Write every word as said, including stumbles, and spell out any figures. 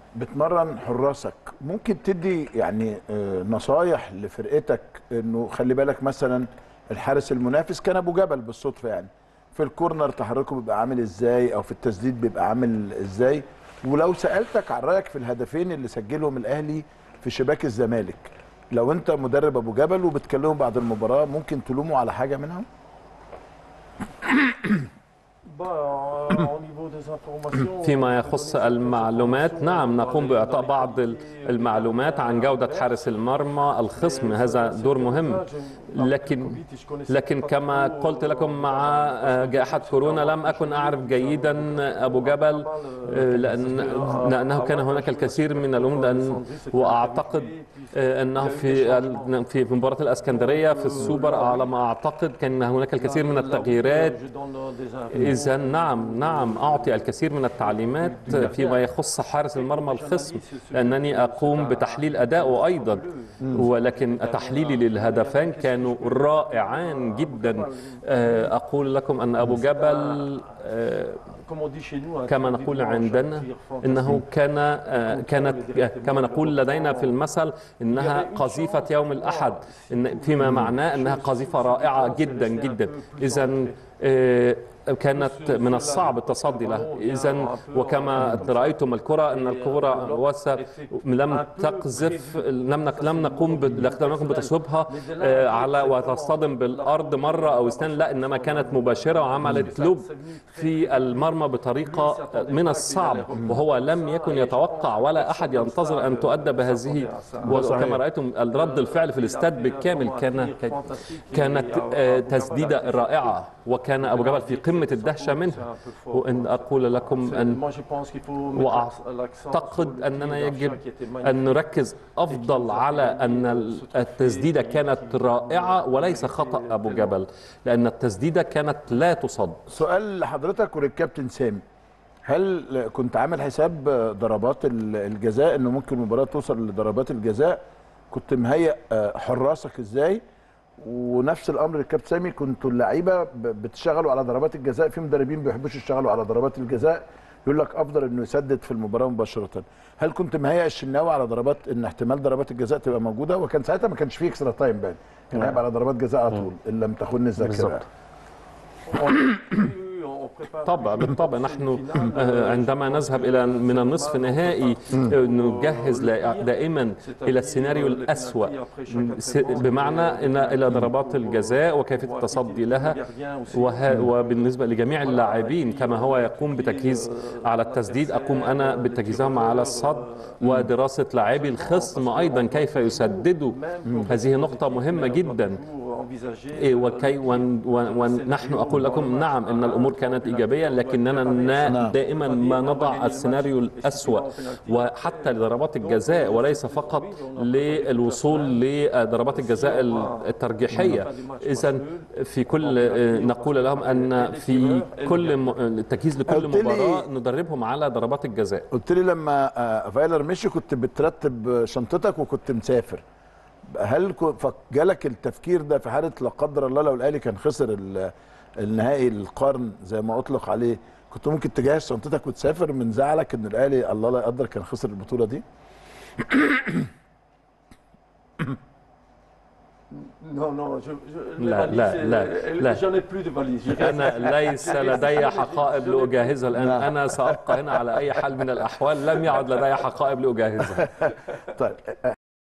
بتمرن حراسك، ممكن تدي يعني آه، نصايح لفرقتك انه خلي بالك مثلا الحارس المنافس كان ابو جبل بالصدفه يعني في الكورنر تحركه بيبقى عامل ازاي او في التسديد بيبقى عامل ازاي؟ ولو سالتك عن رايك في الهدفين اللي سجلهم الاهلي في شباك الزمالك، لو انت مدرب ابو جبل وبتكلمه بعد المباراه ممكن تلومه على حاجه منهم؟ فيما يخص المعلومات، نعم نقوم بإعطاء بعض المعلومات عن جودة حارس المرمى الخصم، هذا دور مهم. لكن لكن كما قلت لكم مع جائحة كورونا لم أكن أعرف جيدا أبو جبل، لأن لأنه كان هناك الكثير من الأمور، لأن وأعتقد أنه في في مباراة الإسكندرية في السوبر على ما أعتقد كان هناك الكثير من التغييرات. إذا نعم نعم أعطي الكثير من التعليمات فيما يخص حارس المرمى الخصم، لأنني أقوم بتحليل أدائه أيضا، ولكن تحليلي للهدفين كانوا رائعان جدا. أقول لكم أن أبو جبل كما نقول عندنا إنه كان كانت كما نقول لدينا في المثل إنها قذيفة يوم الأحد، فيما معناه أنها قذيفة رائعة جدا جدا. إذا كانت من الصعب التصدي له. إذا وكما رأيتم الكرة أن الكرة وسط لم تقذف، لم لم نقوم لم نقوم بتصويبها على وتصطدم بالأرض مرة أو اثنين، لا إنما كانت مباشرة وعملت لوب في المرمى بطريقة من الصعب، وهو لم يكن يتوقع ولا أحد ينتظر أن تؤدى بهذه. وكما رأيتم رد الفعل في الاستاد بالكامل كان كانت تسديدة رائعة، وكان أبو جبل في قمة الدهشة منها. وإن أقول لكم أن وأعتقد أننا يجب أن نركز أفضل على أن التسديدة كانت رائعة وليس خطأ أبو جبل، لأن التسديدة كانت لا تصد. سؤال لحضرتك وللكابتن سامي، هل كنت عامل حساب ضربات الجزاء انه ممكن المباراة توصل لضربات الجزاء؟ كنت مهيئ حراسك ازاي؟ ونفس الامر للكابتن سامي، كنتوا اللعيبه بتشتغلوا على ضربات الجزاء؟ في مدربين ما بيحبوش يشتغلوا على ضربات الجزاء، يقول لك افضل انه يسدد في المباراه مباشره. هل كنت مهيئ الشناوي على ضربات ان احتمال ضربات الجزاء تبقى موجوده؟ وكان ساعتها ما كانش فيه اكسترا تايم باين، كان هيبقى على ضربات جزاء على طول ان لم تخن الذاكره. طبعا بالطبع نحن عندما نذهب الى من النصف النهائي نجهز دائما الى السيناريو الأسوأ، بمعنى ان الى ضربات الجزاء وكيفيه التصدي لها. وبالنسبه لجميع اللاعبين كما هو يقوم بتجهيز على التسديد، اقوم اانا بتجهيزهم على الصد ودراسه لاعبي الخصم ايضا كيف يسددوا. هذه نقطه مهمه جدا. وكي ونحن اقول لكم نعم ان الامور كانت ايجابيه، لكننا دائما ما نضع السيناريو الأسوأ وحتى لضربات الجزاء، وليس فقط للوصول لضربات الجزاء الترجيحيه. اذا في كل نقول لهم ان في كل التجهيز لكل مباراه ندربهم على ضربات الجزاء. قلت لي لما فايلر مشي كنت بترتب شنطتك وكنت مسافر، هل جالك التفكير ده في حاله لا قدر الله لو الاهلي كان خسر النهائي القرن زي ما اطلق عليه، كنت ممكن تجهز شنطتك وتسافر من زعلك ان الاهلي الله لا يقدر كان خسر البطوله دي؟ لا لا لا لا أنا ليس لدي حقائب لأجهزها الآن، أنا سأبقى هنا على أي حال من الأحوال، لم يعد لدي حقائب لأجهزها. طيب